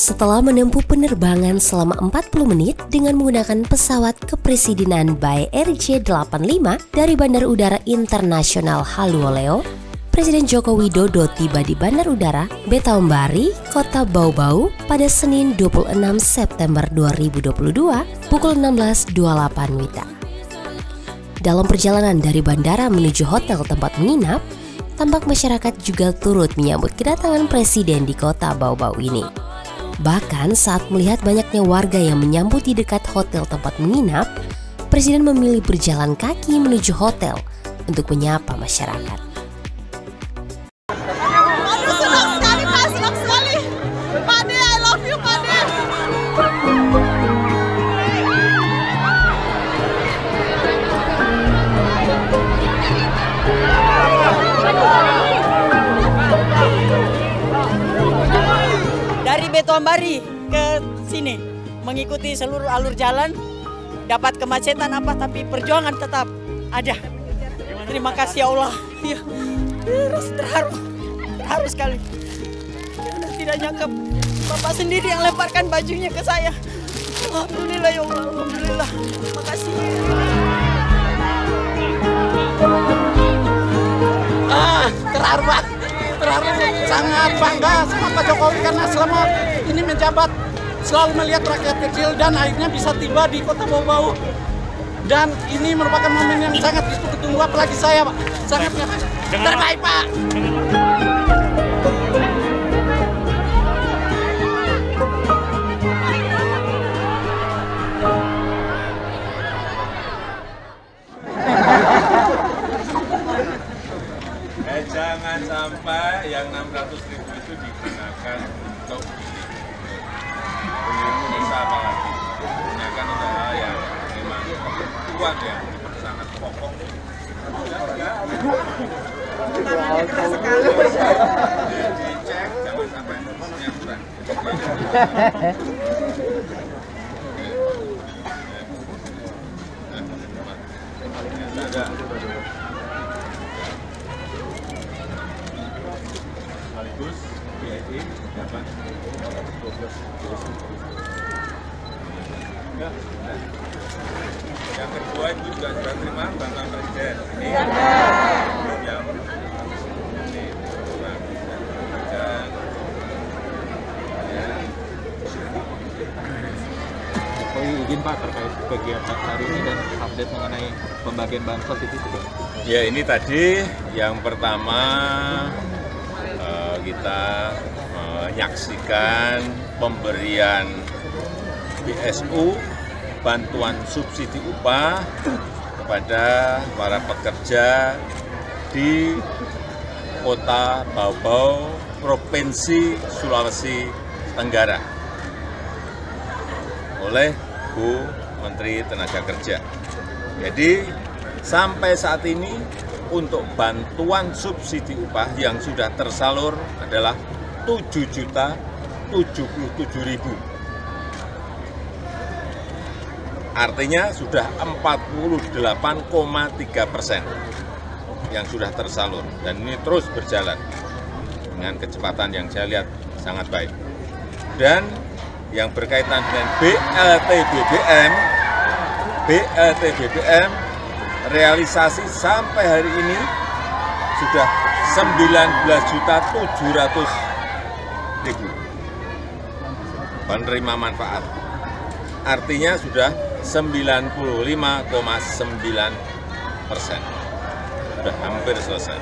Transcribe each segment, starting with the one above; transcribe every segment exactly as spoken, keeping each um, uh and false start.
Setelah menempuh penerbangan selama empat puluh menit dengan menggunakan pesawat kepresidenan Bae Air J delapan puluh lima dari Bandara Udara Internasional Haluoleo, Presiden Joko Widodo tiba di Bandar Udara Betaombari, Kota Bau-Bau pada Senin dua puluh enam September dua ribu dua puluh dua pukul enam belas dua puluh delapan W I B. Dalam perjalanan dari bandara menuju hotel tempat menginap, tampak masyarakat juga turut menyambut kedatangan Presiden di Kota Bau-Bau ini. Bahkan saat melihat banyaknya warga yang menyambut di dekat hotel tempat menginap, Presiden memilih berjalan kaki menuju hotel untuk menyapa masyarakat. Aduh, senang sekali Pak, senang sekali. Pak De, I love you Pak De. Dari Betaombari ke sini mengikuti seluruh alur jalan, dapat kemacetan apa tapi perjuangan tetap ada. Terima kasih ya Allah. Ya, terus terharu, terharu sekali. Ya, tidak nyangka Bapak sendiri yang lemparkan bajunya ke saya. Alhamdulillah ya Allah, alhamdulillah. Terima kasih. Ah, terharu Pak. Terharu, sangat bangga sama Pak Jokowi karena selama ini menjabat selalu melihat rakyat kecil dan akhirnya bisa tiba di Kota Bau-Bau. Dan ini merupakan momen yang sangat ditunggu apalagi saya Pak. Sangat terbaik Pak. Eh, jangan sampai yang enam ratus ribu itu digunakan untuk beli usaha apa lagi. Gunakan untuk hal yang memang kebutuhan yang sangat pokok. Tangannya keras sekali. Dicek, jangan sampai kurang. Ada. Sekaligus V I P dapat dua belas. Enggak. Yang kedua Ibu juga sudah terima bantuan Presiden. Ini yang ini kurang dan ya. Jokowi izin Pak terkait kegiatan hari ini dan update mengenai pembagian bansos itu juga. Ya ini tadi yang pertama kita menyaksikan pemberian B S U bantuan subsidi upah kepada para pekerja di Kota Bau-Bau, Provinsi Sulawesi Tenggara oleh Bu Menteri Tenaga Kerja. Jadi sampai saat ini untuk bantuan subsidi upah yang sudah tersalur adalah tujuh juta tujuh puluh tujuh ribu. Artinya sudah empat puluh delapan koma tiga persen yang sudah tersalur. Dan ini terus berjalan dengan kecepatan yang saya lihat sangat baik. Dan yang berkaitan dengan B L T B B M, B L T B B M realisasi sampai hari ini sudah sembilan belas juta tujuh ratus ribu penerima manfaat. Artinya sudah sembilan puluh lima koma sembilan persen. Sudah hampir selesai.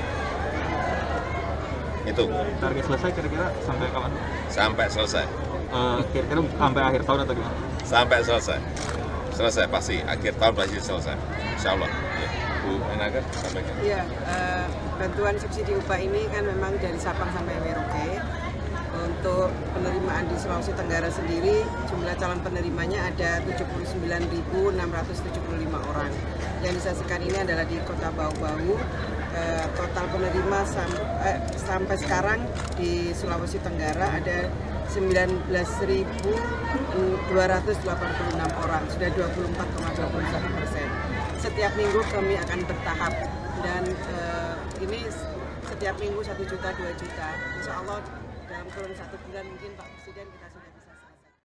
Itu. Target selesai kira-kira sampai kapan? Sampai selesai. Kira-kira uh, sampai akhir tahun atau gimana? Sampai selesai. Selesai pasti. Akhir tahun pasti selesai. Insya Allah. Ya. Bu Menaker, sampaikan. Iya, uh, bantuan subsidi upah ini kan memang dari Sabang sampai Merauke. Untuk penerimaan di Sulawesi Tenggara sendiri, jumlah calon penerimanya ada tujuh puluh sembilan ribu enam ratus tujuh puluh lima orang. Yang disaksikan ini adalah di Kota Bau-Bau. Uh, total penerima sam eh, sampai sekarang di Sulawesi Tenggara ada sembilan belas ribu dua ratus delapan puluh enam orang, sudah dua puluh empat koma dua puluh satu persen. Setiap minggu kami akan bertahap dan uh, ini setiap minggu satu juta, dua juta. Insya Allah dalam kurun satu bulan mungkin Pak Presiden kita sudah